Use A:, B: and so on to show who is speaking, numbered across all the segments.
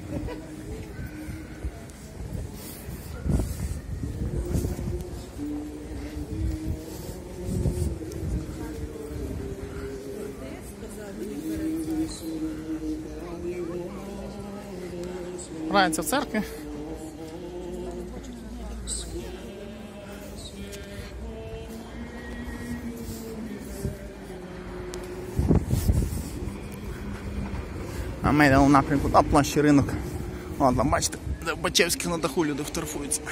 A: Грається в церкві. А ми йдемо в напрямку на площі Ринок. О, там бачите, де в Бачевських на даху люди фотографуються.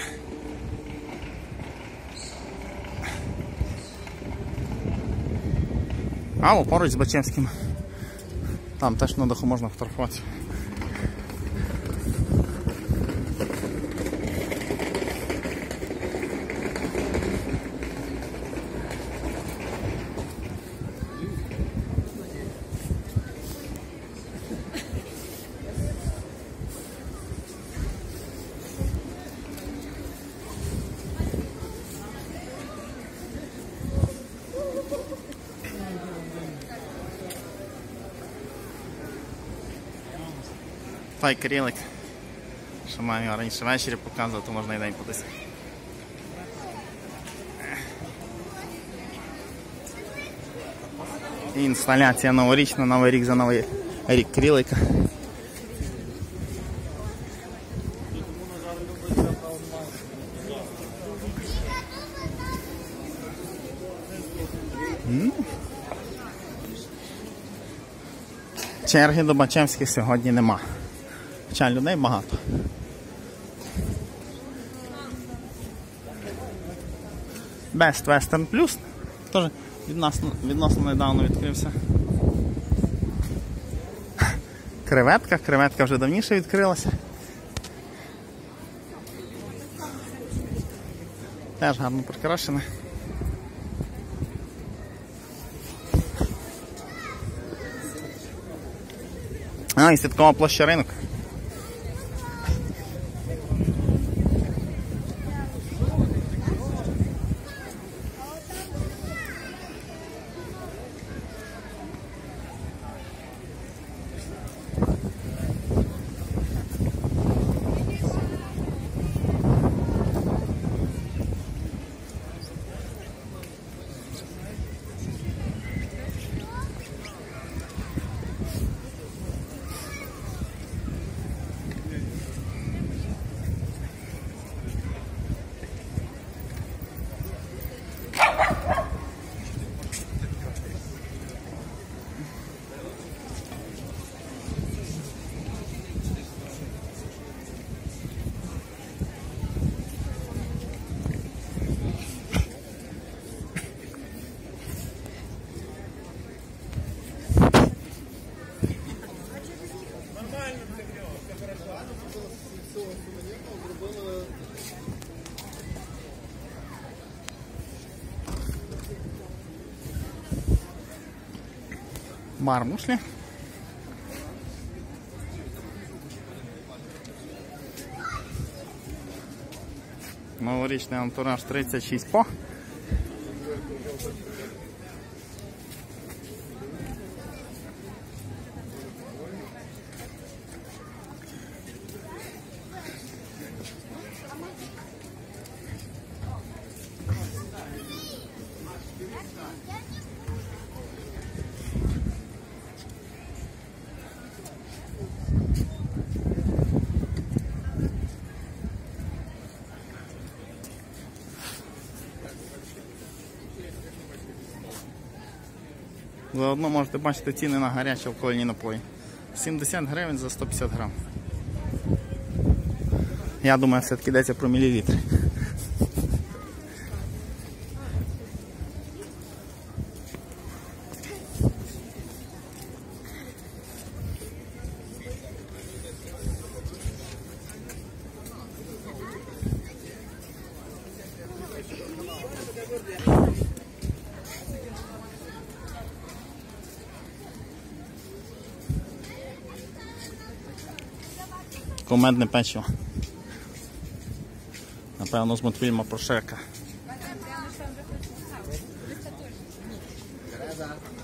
A: А поруч з Бачевським. Там теж на даху можна фотографуватися. Той Кирилик, що маю його раніше ввечері показувати, то можна і день подивитися. Інсталяція новорічна, Новий рік за Новий рік Кирилика. Черги до Бачевських сьогодні нема. Хоча людей багато. Best Western Plus теж відносно недавно відкрився. Креветка вже давніше відкрилася. Теж гарно прикрашена. А, і святкова площа Ринок. Бар Мушлі. Новорічний антураж 36 по. Заодно можете бачити ціни на гарячі алкогольні напої. 70 гривень за 150 грам. Я думаю, все-таки йдеться про мілілітри. Кумедне печиво. Напевно, з мультфільму про Шрека.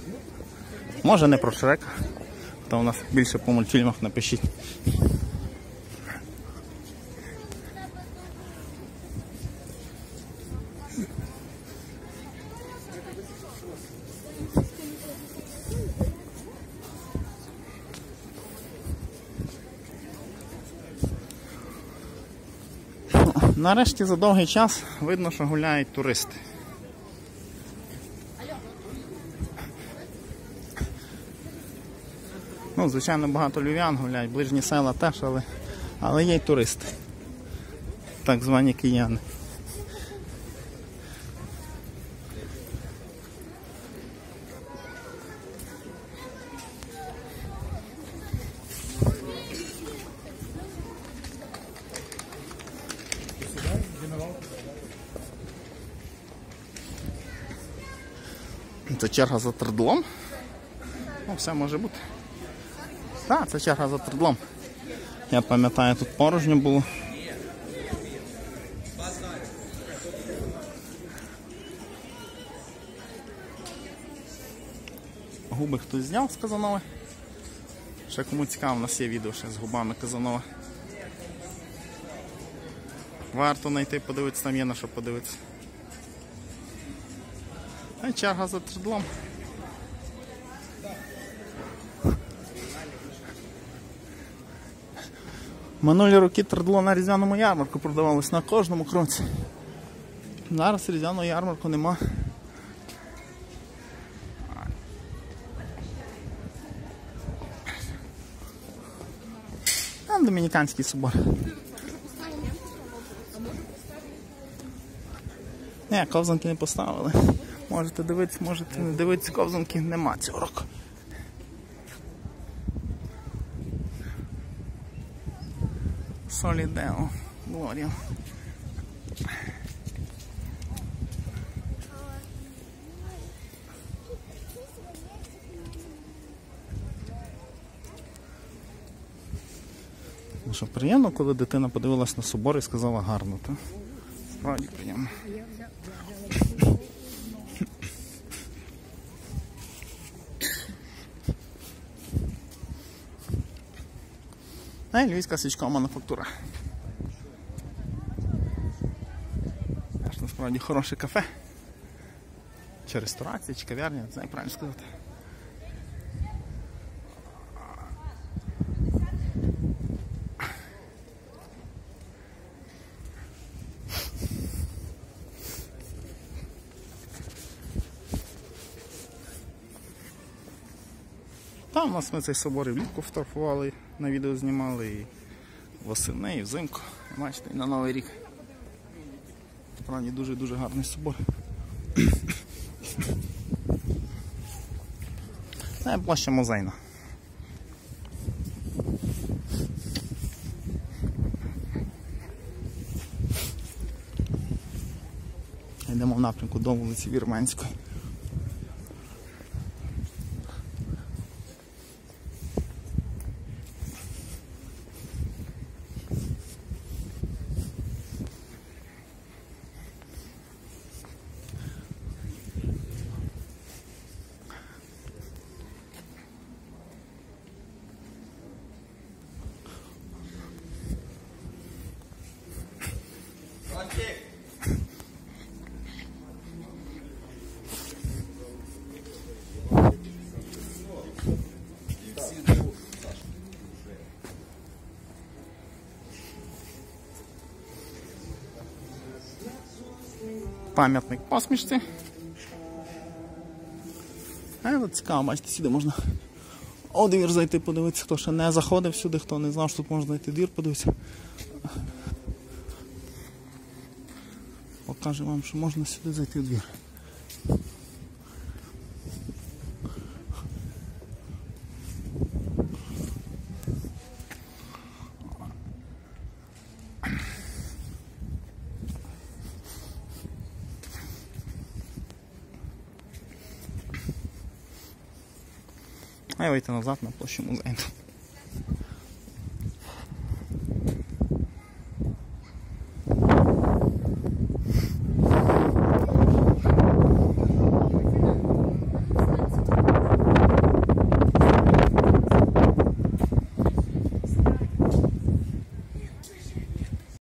A: Може не про Шрека, то у нас більше по мультфільмах напишіть. Нарешті за довгий час видно, що гуляють туристи. Ну, звичайно, багато львів'ян гуляють, ближні села теж, але є й туристи. Так звані кияни. Це черга за Тердлом. Ну, все може бути. Так, це черга за Тердлом. Я пам'ятаю, тут порожньо було. Губи хтось зняв з Казанова. Ще кому цікаво, у нас є відео ще з губами Казанова. Варто знайти, подивитися, там є на що подивитися. А черга за Тердлом. Минулі роки Тердло на різдвяному ярмарку продавалось на кожному кроці. Зараз різдвяного ярмарку нема. Там Домініканський собор. Ні, ковзанки не поставили. Можете дивитися, можете не дивитися, ковзанки нема цього року. Солідео, Глорія. Ну що, приємно, коли дитина подивилась на собор і сказала гарно, так? Справді приємно. Львівська свічкова мануфактура. Аж насправді хороше кафе. Чи ресторація, чи кав'ярня, не знаю, правильно сказати. Там у нас ми цей собор і влітку фотографували, на відео знімали, і восени, і взимку. Бачите, і на Новий рік. Справді дуже-дуже гарний собор. Це площа Музейна. Йдемо в напрямку до вулиці Вірменської. Пам'ятник посмішці. Тут цікаво, бачите, сюди можна у двір зайти, подивитися, хто ще не заходив сюди, хто не знав, що тут можна зайти в двір, подивитися. Покажу вам, що можна сюди зайти в двір. А я вийти назад на площу Музейну.